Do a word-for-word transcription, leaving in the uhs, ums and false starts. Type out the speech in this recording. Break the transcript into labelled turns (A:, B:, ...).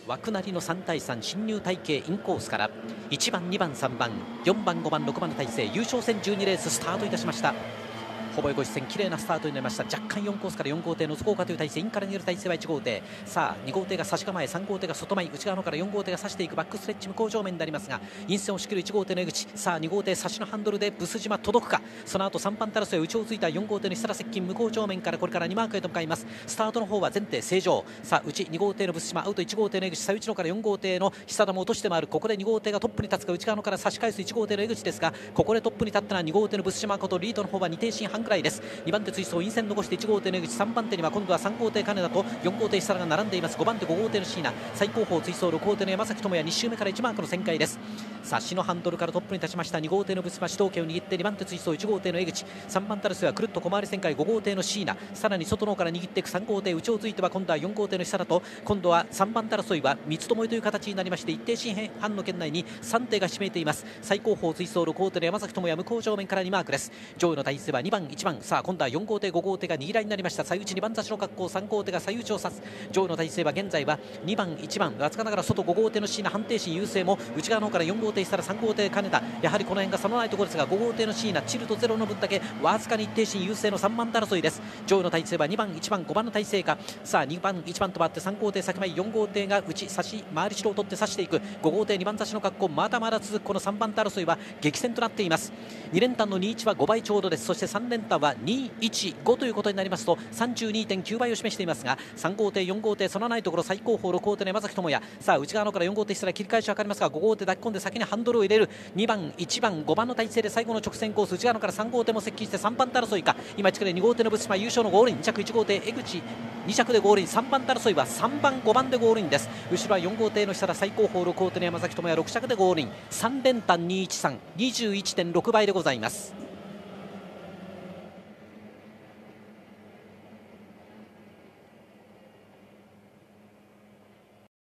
A: 枠なりのさん対さん進入体系インコースからいちばんにばんさんばんよんばんごばんろくばんの体制、優勝戦じゅうにレーススタートいたしました。ほぼご視線綺麗なスタートになりました。若干よんコースからよん号艇のぞこうかという体勢、インから逃げる体勢はいち号艇、さあに号艇が差し構え、さん号艇が外前、内側のからよん号艇が差していくバックストレッチ向こう上面になりますが、陰線を仕切るいち号艇の江口、さあに号艇差しのハンドルでブス島届くか。その後さんばん手争い内をついたよん号艇の設楽接近、向こう上面からこれからにマークへと向かいます。スタートの方は前提正常、さあ内に号艇のブス島アウト、いち号艇の江口、最内のからよん号艇の久田も落として回る。ここでに号艇がトップに立つか、内側のから差し返すいち号艇の江口ですが、ここでトップに立ったのはに号艇のブス島こと、リードの方はに艇進半ぐらいです。にばん手追走陰線残していち号艇の江口、さんばん手には今度はさん号艇金田とよん号艇久田が並んでいます。ごばん手ご号艇の椎名、最後方追走ろく号艇の山崎智也、に周目からいちマークの旋回です。さあ死のハンドルからトップに立ちましたに号艇のブス島、主導権を握ってにばん手追走いち号艇の江口、さんばん手争いはくるっと小回り旋回ご号艇の椎名、さらに外の方から握っていくさん号艇、内をついては今度はよん号艇の久田と、今度はさんばん手争いは三つどもえという形になりまして、一定進半の圏内にさん艇が占めています。最後方追走ろく号艇の山崎智也、向こう上面からにマークです。上位の体勢はにばんいちばん、さあ今度はよん号艇ご号艇が握らになりました。最内にばん差しの格好、さん号艇が最内を指す。上位の体勢は現在はにばんいちばん、わずかながら外ご号艇の椎名、判定心優勢も内側の方からよん号艇したらさん号艇金田、やはりこの辺が差のないところですが、ご号艇の椎名チルとゼロの分だけわずかに一定心優勢のさんばん手争いです。上位の体勢はにばんいちばんごばんの体勢か。さあにばんいちばんと回ってさん号艇先前、よん号艇が内差し回り代を取って差していく。ご号艇にばん差しの格好、まだまだ続くこのさんばん手争いは激戦となっています。に連単のにじゅういちはごばいちょうどです。そしてさん連単はにじゅういちごということになりますと さんじゅうにてんきゅう 倍を示していますが、さん号艇よん号艇そのないところ、最後方ろく号艇の山崎智也、さあ内側のからよん号艇したら切り返しを図りますが、ご号艇抱き込んで先にハンドルを入れる。にばんいちばんごばんの体勢で最後の直線コース、内側のからさん号艇も接近してさんばん手争いか。今地区でに号艇のブス島優勝のゴールイン、に着いち号艇江口に着でゴールイン、さんばん手争いはさんばんごばんでゴールインです。後ろはよん号艇の久田、最後方ろく号艇の山崎智也ろく着でゴールイン、さん連単にじゅういちさん にじゅういちてんろく 倍でございます。